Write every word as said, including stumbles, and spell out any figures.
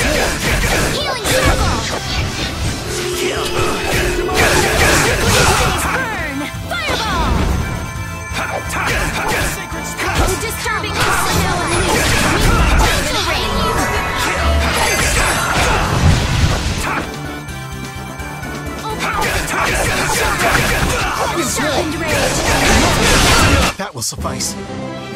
Healing circle! Burn! Fireball! Disturbing us now unleashed! Obliterating you! Sharpened rage! That will suffice.